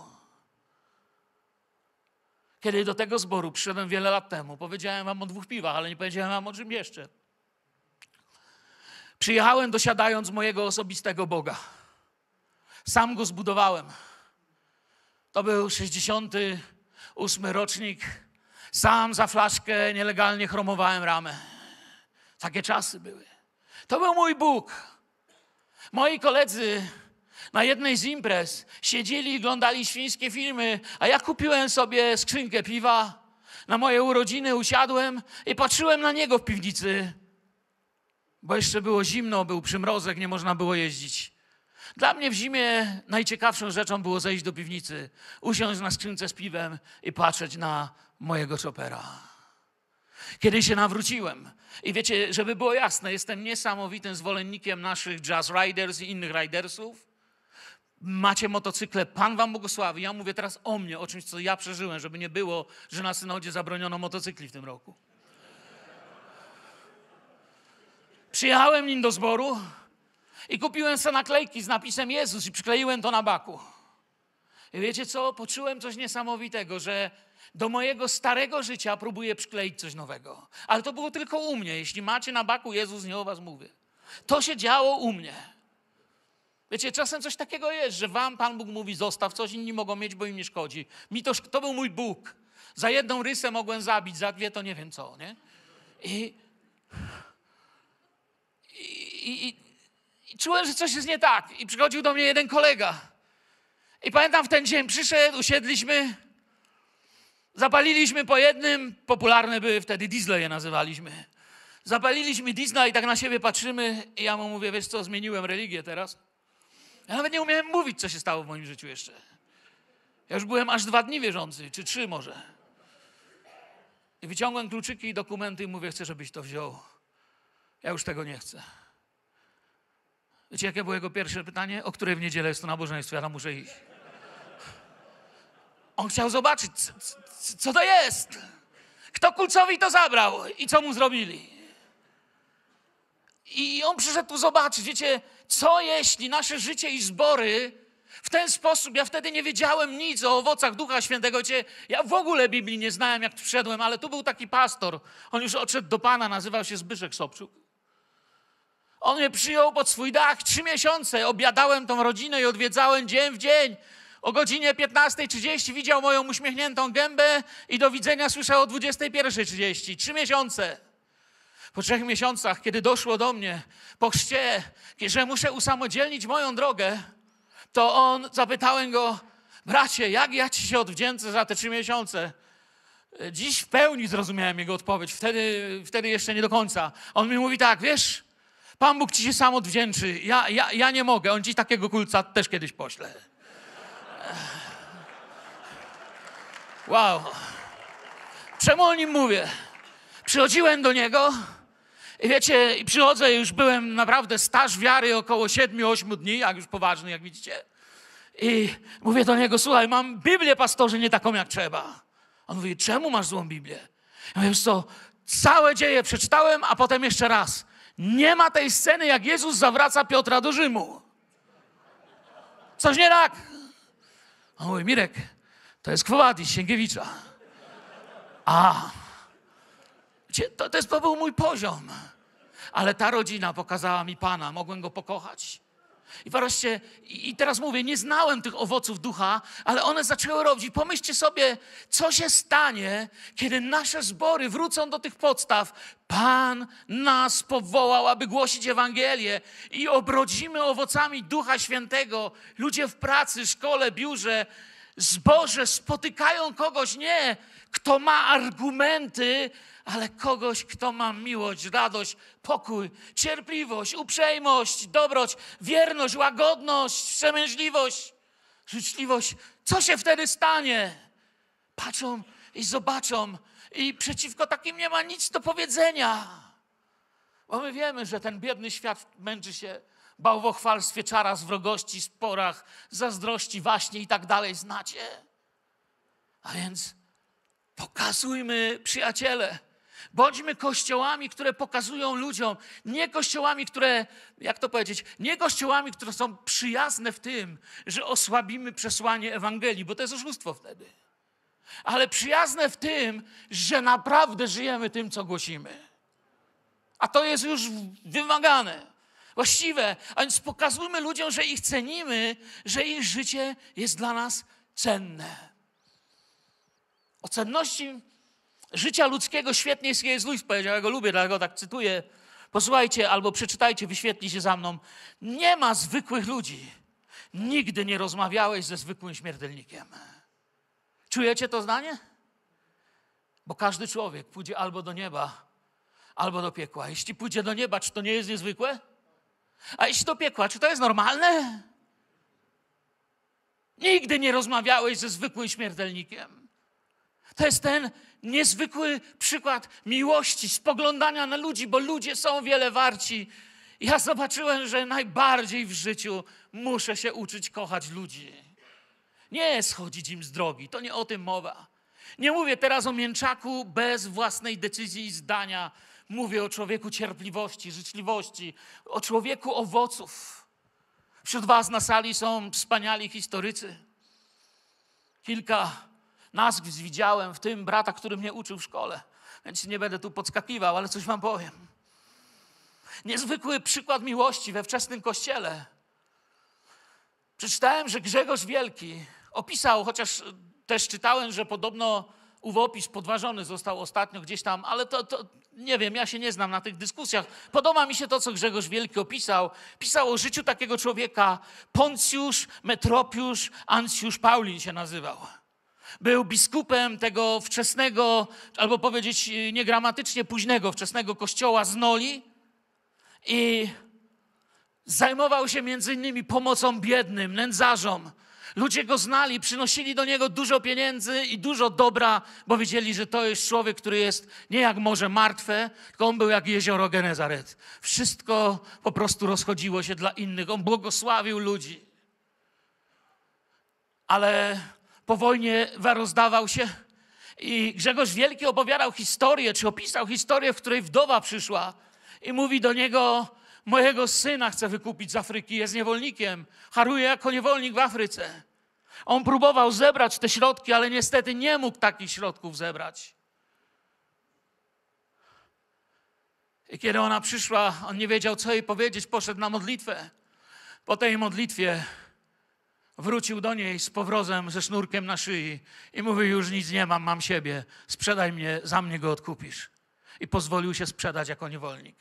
Kiedy do tego zboru przyszedłem wiele lat temu, powiedziałem wam o 2 piwach, ale nie powiedziałem wam o czym jeszcze. Przyjechałem dosiadając mojego osobistego Boga. Sam go zbudowałem. To był 68 rocznik. Sam za flaszkę nielegalnie chromowałem ramę. Takie czasy były. To był mój Bóg. Moi koledzy na jednej z imprez siedzieli i oglądali świńskie filmy, a ja kupiłem sobie skrzynkę piwa. Na moje urodziny usiadłem i patrzyłem na niego w piwnicy, bo jeszcze było zimno, był przymrozek, nie można było jeździć. Dla mnie w zimie najciekawszą rzeczą było zejść do piwnicy, usiąść na skrzynce z piwem i patrzeć na mojego Chopera. Kiedy się nawróciłem i wiecie, żeby było jasne, jestem niesamowitym zwolennikiem naszych Jazz Riders i innych ridersów. Macie motocykle, Pan wam błogosławi. Ja mówię teraz o mnie, o czymś, co ja przeżyłem, żeby nie było, że na synodzie zabroniono motocykli w tym roku. Przyjechałem nim do zboru i kupiłem sobie naklejki z napisem Jezus i przykleiłem to na baku. I wiecie co? Poczułem coś niesamowitego, że do mojego starego życia próbuję przykleić coś nowego. Ale to było tylko u mnie. Jeśli macie na baku Jezus, nie o was mówię. To się działo u mnie. Wiecie, czasem coś takiego jest, że wam Pan Bóg mówi, zostaw coś, inni mogą mieć, bo im nie szkodzi. To był mój Bóg. Za jedną rysę mogłem zabić, za 2 to nie wiem co, nie? I czułem, że coś jest nie tak. I przychodził do mnie jeden kolega. I pamiętam, w ten dzień przyszedł, usiedliśmy, zapaliliśmy po jednym, popularne były wtedy, diesle je nazywaliśmy. Zapaliliśmy diesla i tak na siebie patrzymy i ja mu mówię, wiesz co, zmieniłem religię teraz. Ja nawet nie umiałem mówić, co się stało w moim życiu jeszcze. Ja już byłem aż 2 dni wierzący, czy 3 może. I wyciągłem kluczyki i dokumenty i mówię, chcę, żebyś to wziął. Ja już tego nie chcę. Wiecie, jakie było jego pierwsze pytanie? O której w niedzielę jest to nabożeństwo? Ja tam muszę iść. On chciał zobaczyć, co to jest. Kto Kulcowi to zabrał i co mu zrobili. I on przyszedł tu zobaczyć, wiecie, co jeśli nasze życie i zbory w ten sposób, ja wtedy nie wiedziałem nic o owocach Ducha Świętego. Wiecie, ja w ogóle Biblii nie znałem, jak tu wszedłem, ale tu był taki pastor. On już odszedł do Pana, nazywał się Zbyszek Sobczuk. On mnie przyjął pod swój dach 3 miesiące. Objadałem tą rodzinę i odwiedzałem dzień w dzień. O godzinie 15:30 widział moją uśmiechniętą gębę i do widzenia słyszał o 21:30. 3 miesiące. Po 3 miesiącach, kiedy doszło do mnie po chrzcie, że muszę usamodzielnić moją drogę, to zapytałem go: bracie, jak ja ci się odwdzięczę za te 3 miesiące? Dziś w pełni zrozumiałem jego odpowiedź, wtedy jeszcze nie do końca. On mi mówi tak: wiesz, Pan Bóg ci się sam odwdzięczy, ja nie mogę, on ci takiego kulca też kiedyś pośle. Wow. Czemu o nim mówię? Przychodziłem do niego i wiecie, i przychodzę, już byłem naprawdę staż wiary około 7-8 dni, jak już poważny, jak widzicie. I mówię do niego: słuchaj, mam Biblię, pastorze, nie taką jak trzeba. On mówi: czemu masz złą Biblię? Ja mówię: wiesz co, całe dzieje przeczytałem, a potem jeszcze raz. Nie ma tej sceny, jak Jezus zawraca Piotra do Rzymu. Coś nie tak. On mówi: Mirek, to jest Quo Vadis Sienkiewicza. To był mój poziom. Ale ta rodzina pokazała mi Pana, mogłem Go pokochać. I wreszcie, i teraz mówię, nie znałem tych owoców ducha, ale one zaczęły robić. I pomyślcie sobie, co się stanie, kiedy nasze zbory wrócą do tych podstaw. Pan nas powołał, aby głosić Ewangelię i obrodzimy owocami Ducha Świętego. Ludzie w pracy, szkole, biurze, zborze spotykają kogoś nie, kto ma argumenty, ale kogoś, kto ma miłość, radość, pokój, cierpliwość, uprzejmość, dobroć, wierność, łagodność, wstrzemięźliwość, życzliwość. Co się wtedy stanie? Patrzą i zobaczą i przeciwko takim nie ma nic do powiedzenia. Bo my wiemy, że ten biedny świat męczy się w bałwochwalstwie, czarach, wrogości, sporach, zazdrości, waśnie i tak dalej. Znacie? A więc pokazujmy, przyjaciele, bądźmy kościołami, które pokazują ludziom, nie kościołami, które, jak to powiedzieć, nie kościołami, które są przyjazne w tym, że osłabimy przesłanie Ewangelii, bo to jest oszustwo wtedy. Ale przyjazne w tym, że naprawdę żyjemy tym, co głosimy. A to jest już wymagane, właściwe. A więc pokazujmy ludziom, że ich cenimy, że ich życie jest dla nas cenne. O cenności życia ludzkiego świetnie jest C.S. Lewis powiedział, ja go lubię, dlatego tak cytuję. Posłuchajcie albo przeczytajcie, wyświetli się za mną. Nie ma zwykłych ludzi. Nigdy nie rozmawiałeś ze zwykłym śmiertelnikiem. Czujecie to zdanie? Bo każdy człowiek pójdzie albo do nieba, albo do piekła. Jeśli pójdzie do nieba, czy to nie jest niezwykłe? A jeśli do piekła, czy to jest normalne? Nigdy nie rozmawiałeś ze zwykłym śmiertelnikiem. To jest ten niezwykły przykład miłości, spoglądania na ludzi, bo ludzie są wiele warci. Ja zobaczyłem, że najbardziej w życiu muszę się uczyć kochać ludzi. Nie schodzić im z drogi, to nie o tym mowa. Nie mówię teraz o mięczaku bez własnej decyzji i zdania. Mówię o człowieku cierpliwości, życzliwości, o człowieku owoców. Wśród was na sali są wspaniali historycy. Kilka nazwisk widziałem, w tym brata, który mnie uczył w szkole. Więc nie będę tu podskakiwał, ale coś wam powiem. Niezwykły przykład miłości we wczesnym Kościele. Przeczytałem, że Grzegorz Wielki opisał, chociaż też czytałem, że podobno ówopis podważony został ostatnio gdzieś tam, ale to nie wiem, ja się nie znam na tych dyskusjach. Podoba mi się to, co Grzegorz Wielki opisał. Pisał o życiu takiego człowieka. Poncjusz Metropiusz Ancjusz Paulin się nazywał. Był biskupem tego wczesnego, albo powiedzieć niegramatycznie późnego, wczesnego kościoła z Noli i zajmował się między innymi pomocą biednym, nędzarzom. Ludzie go znali, przynosili do niego dużo pieniędzy i dużo dobra, bo wiedzieli, że to jest człowiek, który jest nie jak morze martwe, tylko on był jak jezioro Genezaret. Wszystko po prostu rozchodziło się dla innych. On błogosławił ludzi. Ale po wojnie rozdawał się i Grzegorz Wielki opowiadał historię, czy opisał historię, w której wdowa przyszła i mówi do niego: mojego syna chcę wykupić z Afryki, jest niewolnikiem, haruje jako niewolnik w Afryce. On próbował zebrać te środki, ale niestety nie mógł takich środków zebrać. I kiedy ona przyszła, on nie wiedział, co jej powiedzieć, poszedł na modlitwę. Po tej modlitwie wrócił do niej z powrozem, ze sznurkiem na szyi i mówi: już nic nie mam, mam siebie, sprzedaj mnie, za mnie go odkupisz. I pozwolił się sprzedać jako niewolnik.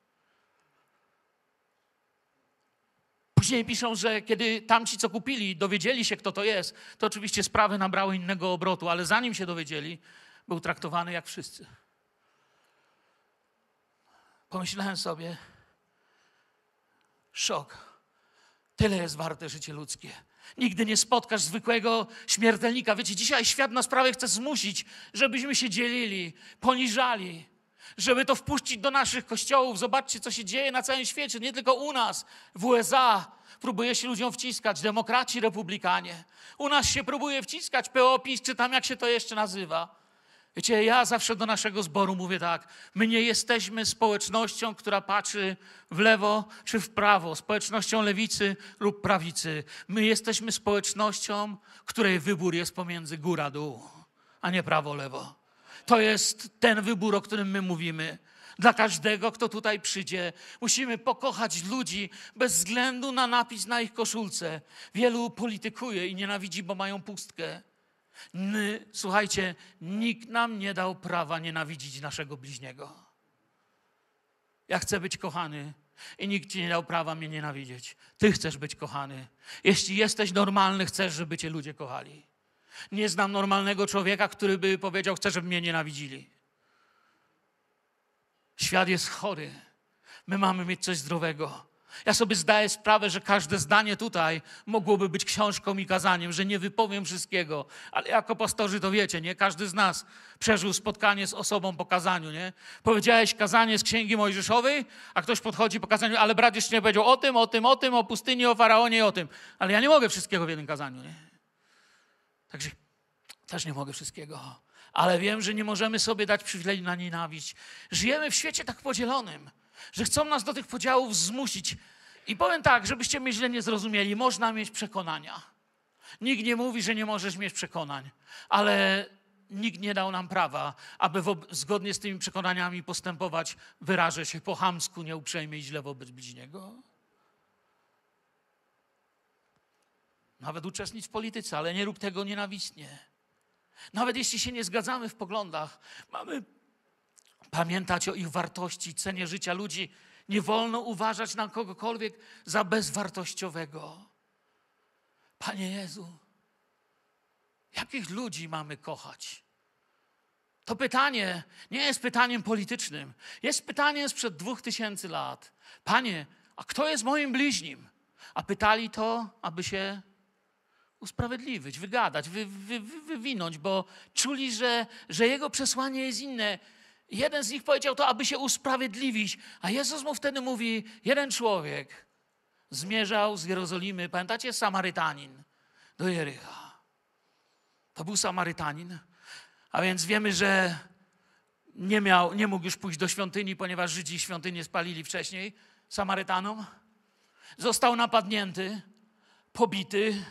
Później piszą, że kiedy tamci, co kupili, dowiedzieli się, kto to jest, to oczywiście sprawy nabrały innego obrotu, ale zanim się dowiedzieli, był traktowany jak wszyscy. Pomyślałem sobie, szok. Tyle jest warte życie ludzkie. Nigdy nie spotkasz zwykłego śmiertelnika. Wiecie, dzisiaj świat nas prawie chce zmusić, żebyśmy się dzielili, poniżali, żeby to wpuścić do naszych kościołów. Zobaczcie, co się dzieje na całym świecie, nie tylko u nas, w USA. Próbuje się ludziom wciskać demokraci, republikanie. U nas się próbuje wciskać PO-PiS, czy tam jak się to jeszcze nazywa. Wiecie, ja zawsze do naszego zboru mówię tak: my nie jesteśmy społecznością, która patrzy w lewo czy w prawo, społecznością lewicy lub prawicy. My jesteśmy społecznością, której wybór jest pomiędzy góra-dół, a nie prawo-lewo. To jest ten wybór, o którym my mówimy. Dla każdego, kto tutaj przyjdzie, musimy pokochać ludzi bez względu na napis na ich koszulce. Wielu politykuje i nienawidzi, bo mają pustkę. Słuchajcie, nikt nam nie dał prawa nienawidzić naszego bliźniego. Ja chcę być kochany i nikt ci nie dał prawa mnie nienawidzieć. Ty chcesz być kochany. Jeśli jesteś normalny, chcesz, żeby cię ludzie kochali. Nie znam normalnego człowieka, który by powiedział: chcę, żeby mnie nienawidzili. Świat jest chory. My mamy mieć coś zdrowego. Ja sobie zdaję sprawę, że każde zdanie tutaj mogłoby być książką i kazaniem, że nie wypowiem wszystkiego. Ale jako pastorzy to wiecie, nie? Każdy z nas przeżył spotkanie z osobą po kazaniu, nie? Powiedziałeś kazanie z Księgi Mojżeszowej, a ktoś podchodzi po kazaniu: ale brat jeszcze nie powiedział o tym, o pustyni, o Faraonie i o tym. Ale ja nie mogę wszystkiego w jednym kazaniu, nie? Także też nie mogę wszystkiego. Ale wiem, że nie możemy sobie dać przywileju na nienawiść. Żyjemy w świecie tak podzielonym, że chcą nas do tych podziałów zmusić. I powiem tak, żebyście mnie źle nie zrozumieli, można mieć przekonania. Nikt nie mówi, że nie możesz mieć przekonań, ale nikt nie dał nam prawa, aby zgodnie z tymi przekonaniami postępować, wyrażę się po chamsku, nieuprzejmie i źle wobec bliźniego. Nawet uczestnicz w polityce, ale nie rób tego nienawistnie. Nawet jeśli się nie zgadzamy w poglądach, mamy pamiętać o ich wartości, cenie życia ludzi. Nie wolno uważać na kogokolwiek za bezwartościowego. Panie Jezu, jakich ludzi mamy kochać? To pytanie nie jest pytaniem politycznym. Jest pytaniem sprzed 2000 lat. Panie, a kto jest moim bliźnim? A pytali to, aby się usprawiedliwić, wygadać, wywinąć, bo czuli, że jego przesłanie jest inne. Jeden z nich powiedział to, aby się usprawiedliwić, a Jezus mu wtedy mówi: jeden człowiek zmierzał z Jerozolimy, pamiętacie, Samarytanin, do Jericha. To był Samarytanin, a więc wiemy, że nie mógł już pójść do świątyni, ponieważ Żydzi świątynię spalili wcześniej Samarytanom. Został napadnięty, pobity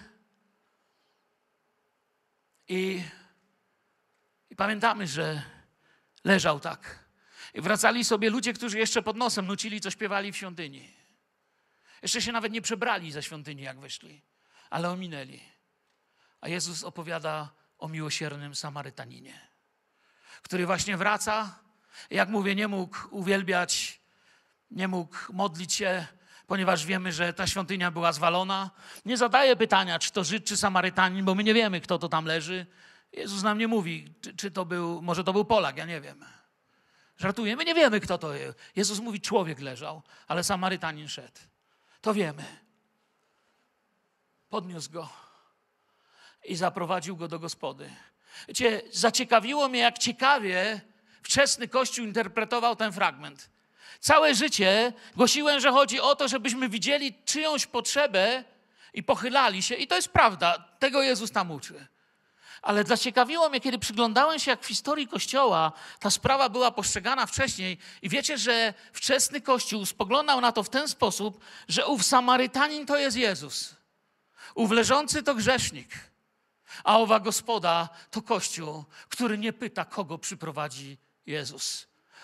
i pamiętamy, że leżał tak. I wracali sobie ludzie, którzy jeszcze pod nosem nucili, co śpiewali w świątyni. Jeszcze się nawet nie przebrali ze świątyni, jak wyszli, ale ominęli. A Jezus opowiada o miłosiernym Samarytaninie, który właśnie wraca. Jak mówię, nie mógł uwielbiać, nie mógł modlić się, ponieważ wiemy, że ta świątynia była zwalona. Nie zadaje pytania, czy to Żyd, czy Samarytanin, bo my nie wiemy, kto to tam leży. Jezus nam nie mówi, czy to był, może to był Polak, ja nie wiem. Żartuję, my nie wiemy, kto to jest. Jezus mówi, człowiek leżał, ale Samarytanin szedł. To wiemy. Podniósł go i zaprowadził go do gospody. Wiecie, zaciekawiło mnie, jak ciekawie wczesny Kościół interpretował ten fragment. Całe życie głosiłem, że chodzi o to, żebyśmy widzieli czyjąś potrzebę i pochylali się. I to jest prawda, tego Jezus tam uczy. Ale zaciekawiło mnie, kiedy przyglądałem się, jak w historii Kościoła ta sprawa była postrzegana wcześniej. I wiecie, że wczesny Kościół spoglądał na to w ten sposób, że ów Samarytanin to jest Jezus. Ów leżący to grzesznik. A owa gospoda to Kościół, który nie pyta, kogo przyprowadzi Jezus.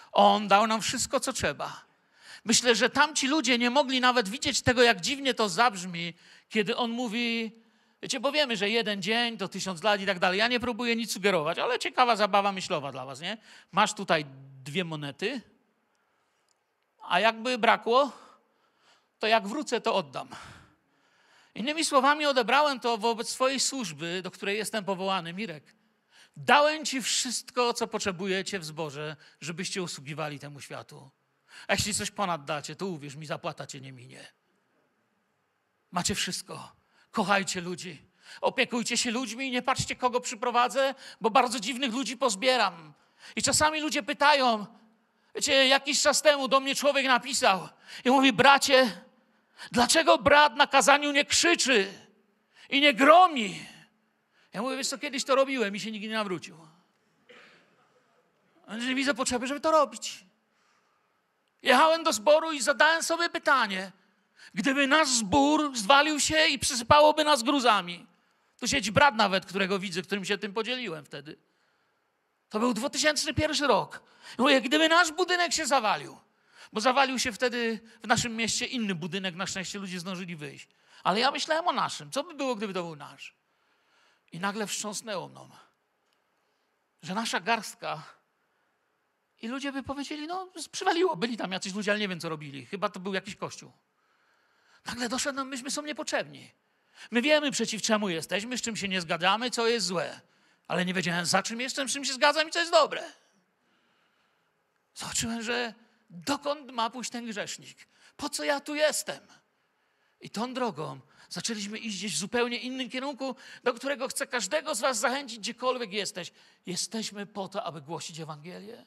On dał nam wszystko, co trzeba. Myślę, że tamci ludzie nie mogli nawet widzieć tego, jak dziwnie to zabrzmi, kiedy on mówi, wiecie, bo wiemy, że 1 dzień to 1000 lat i tak dalej. Ja nie próbuję nic sugerować, ale ciekawa zabawa myślowa dla was, nie? Masz tutaj 2 monety, a jakby brakło, to jak wrócę, to oddam. Innymi słowami odebrałem to wobec swojej służby, do której jestem powołany, Mirek. Dałem ci wszystko, co potrzebujecie w zborze, żebyście usługiwali temu światu. A jeśli coś ponad dacie, to uwierz mi, zapłata cię nie minie. Macie wszystko. Kochajcie ludzi. Opiekujcie się ludźmi i nie patrzcie, kogo przyprowadzę, bo bardzo dziwnych ludzi pozbieram. I czasami ludzie pytają, wiecie, jakiś czas temu do mnie człowiek napisał i mówi, bracie, dlaczego brat na kazaniu nie krzyczy i nie gromi? Ja mówię, wiesz co, kiedyś to robiłem i się nikt nie nawrócił. Nie widzę potrzeby, żeby to robić. Jechałem do zboru i zadałem sobie pytanie, gdyby nasz zbór zwalił się i przysypałoby nas gruzami. Tu siedzi brat nawet, którego widzę, którym się tym podzieliłem wtedy. To był 2001 rok. I mówię, gdyby nasz budynek się zawalił, bo zawalił się wtedy w naszym mieście inny budynek, na szczęście ludzie zdążyli wyjść. Ale ja myślałem o naszym. Co by było, gdyby to był nasz? I nagle wstrząsnęło mną, że nasza garstka i ludzie by powiedzieli, no przywaliło, byli tam jacyś ludzie, ale nie wiem, co robili. Chyba to był jakiś kościół. Nagle doszedł, no myśmy są niepotrzebni. My wiemy, przeciw czemu jesteśmy, z czym się nie zgadzamy, co jest złe. Ale nie wiedziałem, za czym jestem, z czym się zgadzam i co jest dobre. Zobaczyłem, że dokąd ma pójść ten grzesznik? Po co ja tu jestem? I tą drogą zaczęliśmy iść gdzieś w zupełnie innym kierunku, do którego chcę każdego z was zachęcić, gdziekolwiek jesteś. Jesteśmy po to, aby głosić Ewangelię.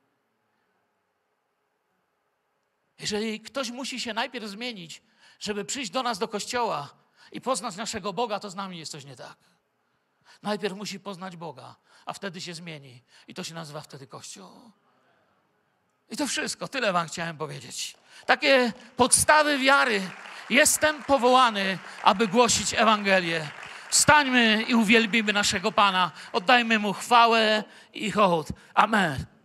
Jeżeli ktoś musi się najpierw zmienić, żeby przyjść do nas do kościoła i poznać naszego Boga, to z nami jest coś nie tak. Najpierw musi poznać Boga, a wtedy się zmieni. I to się nazywa wtedy Kościół. I to wszystko. Tyle wam chciałem powiedzieć. Takie podstawy wiary. Jestem powołany, aby głosić Ewangelię. Wstańmy i uwielbimy naszego Pana. Oddajmy Mu chwałę i hołd. Amen.